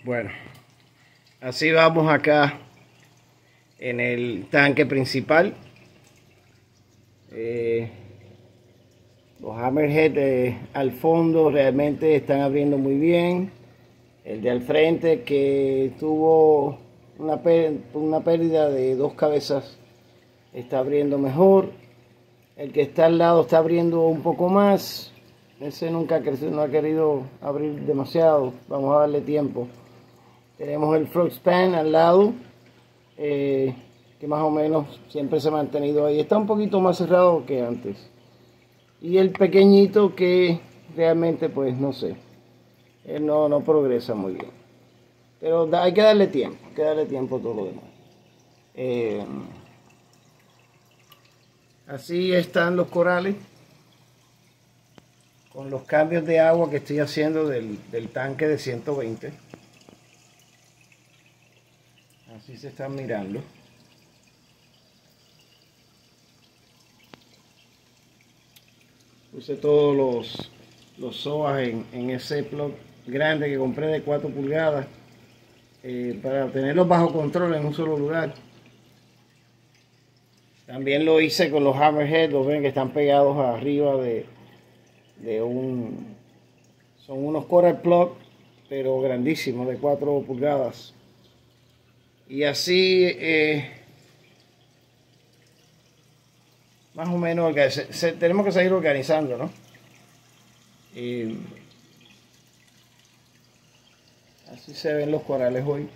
Bueno, así vamos acá en el tanque principal. Los hammerhead al fondo realmente están abriendo muy bien. El de al frente, que tuvo una pérdida de 2 cabezas, está abriendo mejor. El que está al lado está abriendo un poco más. Ese nunca no ha querido abrir demasiado. Vamos a darle tiempo. Tenemos el frog span al lado, que más o menos siempre se ha mantenido ahí. Está un poquito más cerrado que antes. Y el pequeñito, que realmente pues no sé, él no progresa muy bien. Pero hay que darle tiempo a todo lo demás. Así están los corales, con los cambios de agua que estoy haciendo del tanque de 120. Así se están mirando. Puse todos los SOAs en ese plug grande que compré de 4 pulgadas para tenerlos bajo control en un solo lugar. También lo hice con los hammerhead, los ven que están pegados arriba son unos coral plug, pero grandísimos, de 4 pulgadas. Y así más o menos tenemos que seguir organizando, ¿no? Así se ven los corales hoy.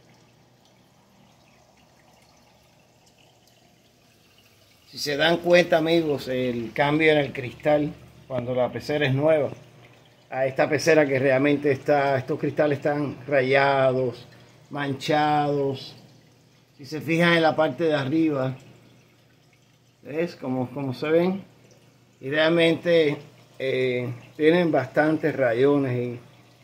Si se dan cuenta, amigos, el cambio en el cristal cuando la pecera es nueva a esta pecera, que realmente estos cristales están rayados, manchados. Si se fijan en la parte de arriba, ¿ves como se ven? Y realmente tienen bastantes rayones. Y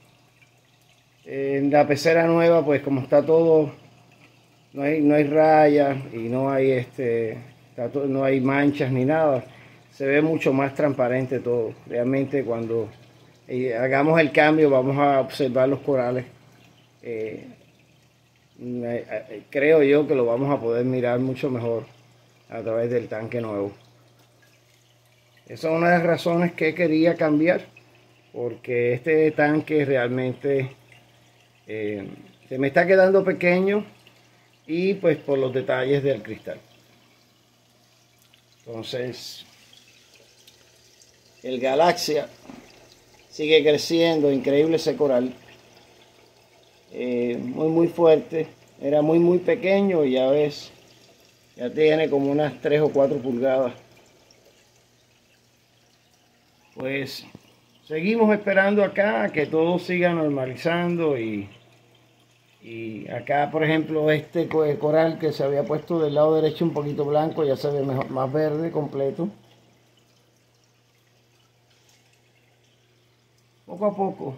en la pecera nueva, pues como está todo, no hay rayas y no hay no hay manchas ni nada. Se ve mucho más transparente todo. Realmente cuando hagamos el cambio vamos a observar los corales. Creo yo que lo vamos a poder mirar mucho mejor a través del tanque nuevo. Esa es una de las razones que quería cambiar, porque este tanque realmente se me está quedando pequeño, y pues por los detalles del cristal. Entonces el Galaxia sigue creciendo, increíble ese coral, muy fuerte. Era muy pequeño y ya ves, ya tiene como unas 3 o 4 pulgadas. Pues seguimos esperando acá a que todo siga normalizando, y acá, por ejemplo, este coral que se había puesto del lado derecho un poquito blanco, ya se ve mejor, más verde completo. Poco a poco.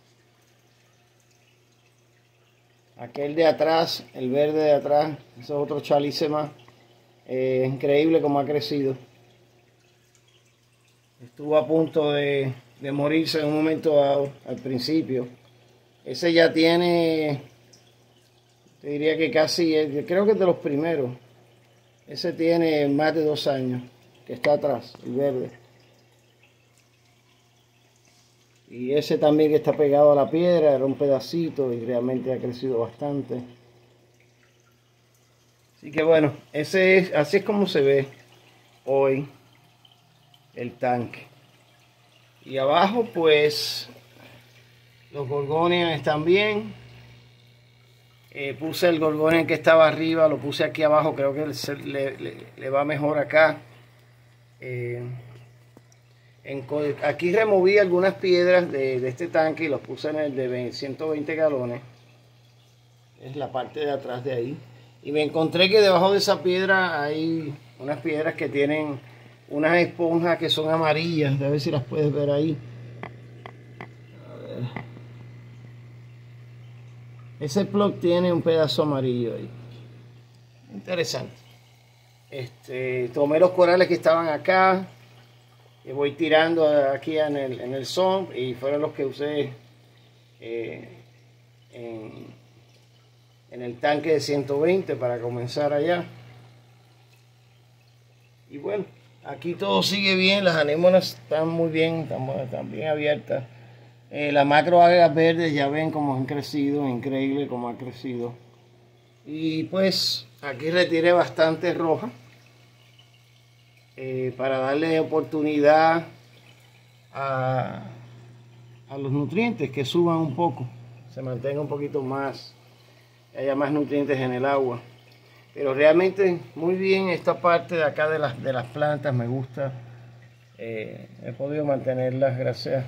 Aquel de atrás, el verde de atrás, ese es otro Chalissema. Increíble como ha crecido. Estuvo a punto de morirse en un momento dado, al principio. Ese ya tiene, te diría que casi, creo que es de los primeros. Ese tiene más de 2 años, que está atrás, el verde. Y ese también, que está pegado a la piedra, era un pedacito y realmente ha crecido bastante. Así que bueno, así es como se ve hoy el tanque. Y abajo pues los gorgonias están bien. Puse el gorgonia que estaba arriba, lo puse aquí abajo. Creo que le va mejor acá. Aquí removí algunas piedras de este tanque y los puse en el de 120 galones. Es la parte de atrás de ahí. Y me encontré que debajo de esa piedra hay unas piedras que tienen unas esponjas que son amarillas. A ver si las puedes ver ahí. A ver. Ese plug tiene un pedazo amarillo ahí. Interesante. Tomé los corales que estaban acá, y voy tirando aquí en el son, y fueron los que usé en el tanque de 120 para comenzar allá. Y bueno, aquí todo sigue bien, las anémonas están muy bien, están bien abiertas. Las macroalgas verdes ya ven cómo han crecido, increíble cómo han crecido. Y pues aquí retiré bastante roja para darle oportunidad a los nutrientes que suban un poco, se mantenga un poquito más, haya más nutrientes en el agua. Pero realmente muy bien esta parte de acá de las plantas, me gusta. He podido mantenerlas gracias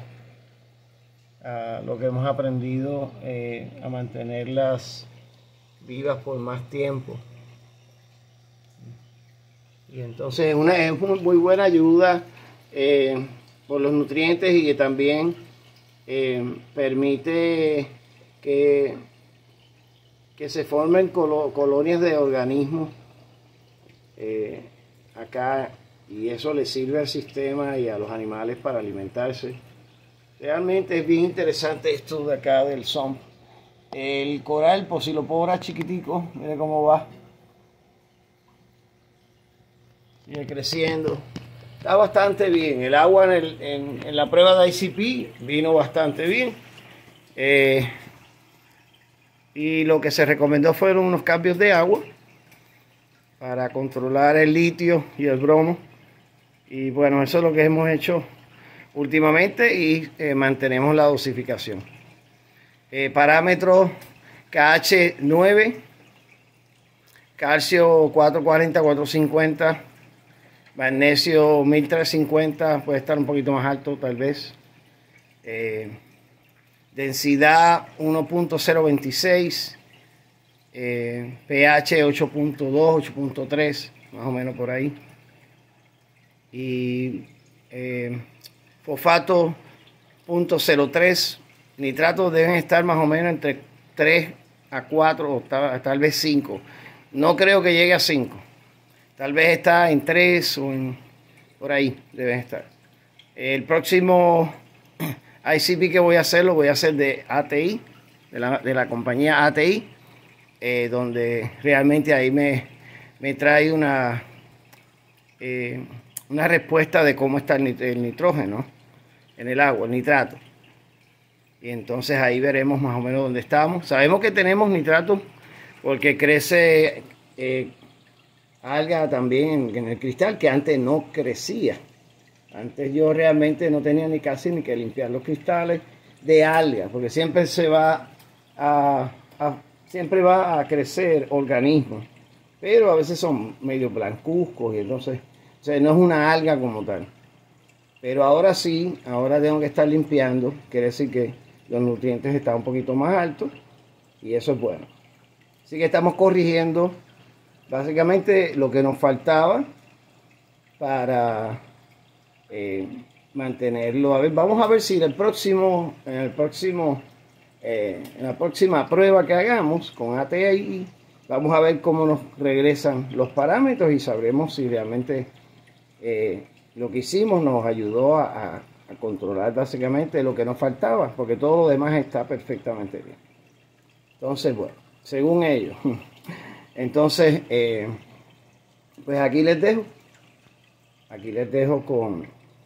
a lo que hemos aprendido, a mantenerlas vivas por más tiempo. Y entonces es una muy buena ayuda por los nutrientes, y que también permite que se formen colonias de organismos acá, y eso le sirve al sistema y a los animales para alimentarse. Realmente es bien interesante esto de acá del sump. El coral Posilopora chiquitico, mire cómo va. Sigue creciendo. Está bastante bien. El agua en la prueba de ICP vino bastante bien. Y lo que se recomendó fueron unos cambios de agua para controlar el litio y el bromo. Y bueno, eso es lo que hemos hecho últimamente, y mantenemos la dosificación. Parámetros: KH 9, calcio 440, 450, magnesio 1350, puede estar un poquito más alto tal vez. Densidad 1.026, pH 8.2, 8.3, más o menos por ahí. Y fosfato 0.03. Nitratos deben estar más o menos entre 3 a 4 o tal vez 5. No creo que llegue a 5. Tal vez está en 3 o por ahí deben estar. El próximo ICP que voy a hacer, lo voy a hacer de ATI, de la compañía ATI, donde realmente ahí me trae una respuesta de cómo está el nitrógeno en el agua, el nitrato. Y entonces ahí veremos más o menos dónde estamos. Sabemos que tenemos nitrato porque crece alga también en el cristal, que antes no crecía. Antes yo realmente no tenía ni casi ni que limpiar los cristales de alga, porque siempre siempre va a crecer organismos, pero a veces son medio blancuzcos, y entonces, o sea, no es una alga como tal. Pero ahora sí, ahora tengo que estar limpiando, quiere decir que los nutrientes están un poquito más altos, y eso es bueno. Así que estamos corrigiendo básicamente lo que nos faltaba para mantenerlo. A ver, vamos a ver si en la próxima prueba que hagamos con ATI, vamos a ver cómo nos regresan los parámetros, y sabremos si realmente lo que hicimos nos ayudó a controlar básicamente lo que nos faltaba, porque todo lo demás está perfectamente bien. Entonces, bueno, según ellos. Entonces, pues aquí les dejo con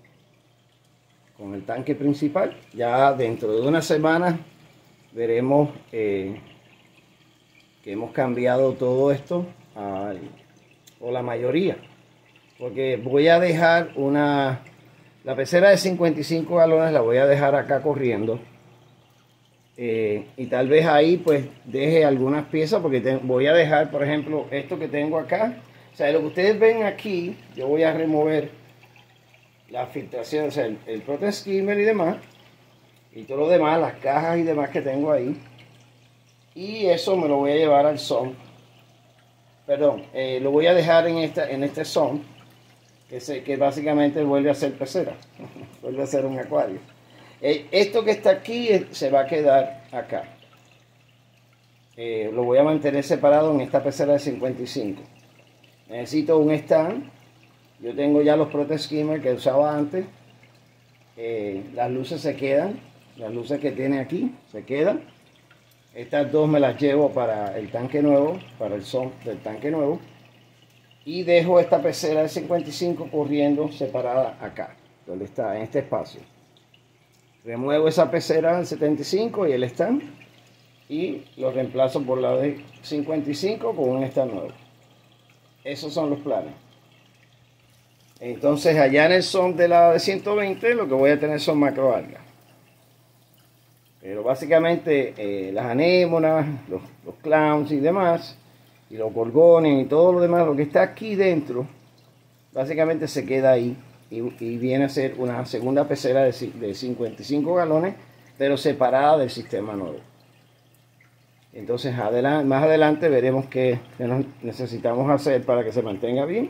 el tanque principal. Ya dentro de una semana veremos que hemos cambiado todo esto, o la mayoría, porque voy a dejar la pecera de 55 galones, la voy a dejar acá corriendo, y tal vez ahí pues deje algunas piezas, porque voy a dejar, por ejemplo, esto que tengo acá. O sea, lo que ustedes ven aquí, yo voy a remover la filtración, o sea, el protein skimmer y demás, y todo lo demás, las cajas y demás que tengo ahí, y eso me lo voy a llevar al sump. Perdón, lo voy a dejar en este sump, que básicamente vuelve a ser pecera, vuelve a ser un acuario. Esto que está aquí se va a quedar acá. Lo voy a mantener separado en esta pecera de 55. Necesito un stand. Yo tengo ya los protein skimmer que usaba antes. Las luces se quedan, las luces que tiene aquí se quedan. Estas dos me las llevo para el tanque nuevo, para el son del tanque nuevo. Y dejo esta pecera de 55 corriendo separada acá, donde está, en este espacio. Remuevo esa pecera del 75 y el stand. Y lo reemplazo por la de 55 con un stand nuevo. Esos son los planes. Entonces allá en el son de la de 120 lo que voy a tener son macroalgas. Pero básicamente las anémonas, los clowns y demás, y los gorgones y todo lo demás, lo que está aquí dentro, básicamente se queda ahí y viene a ser una segunda pecera de 55 galones, pero separada del sistema nuevo. Entonces más adelante veremos qué necesitamos hacer para que se mantenga bien.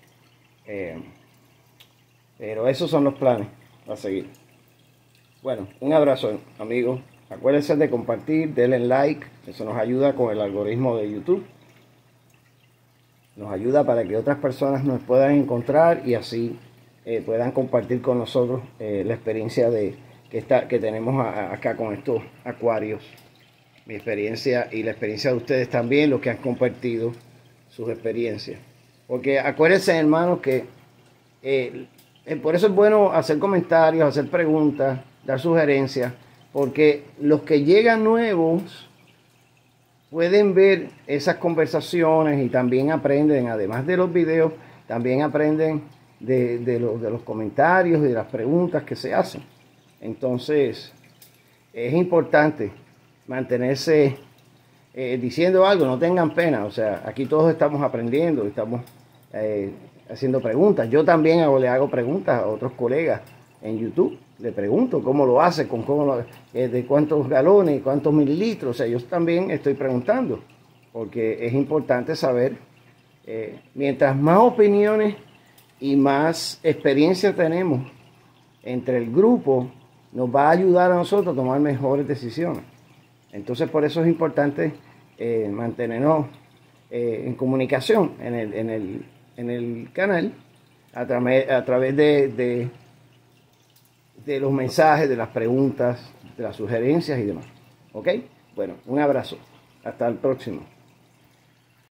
Pero esos son los planes a seguir. Bueno, un abrazo, amigos. Acuérdense de compartir, denle like. Eso nos ayuda con el algoritmo de YouTube. Nos ayuda para que otras personas nos puedan encontrar y así puedan compartir con nosotros la experiencia que tenemos acá con estos acuarios. Mi experiencia y la experiencia de ustedes también, los que han compartido sus experiencias. Porque acuérdense, hermanos, que por eso es bueno hacer comentarios, hacer preguntas, dar sugerencias, porque los que llegan nuevos pueden ver esas conversaciones y también aprenden, además de los videos, también aprenden de los comentarios y de las preguntas que se hacen. Entonces, es importante mantenerse diciendo algo, no tengan pena. O sea, aquí todos estamos aprendiendo, estamos haciendo preguntas. Yo también le hago preguntas a otros colegas en YouTube. Le pregunto cómo lo hace, de cuántos galones, cuántos mililitros. O sea, yo también estoy preguntando, porque es importante saber, mientras más opiniones y más experiencia tenemos entre el grupo, nos va a ayudar a nosotros a tomar mejores decisiones. Entonces, por eso es importante mantenernos en comunicación en el canal a través de los mensajes, de las preguntas, de las sugerencias y demás. ¿Ok? Bueno, un abrazo. Hasta el próximo.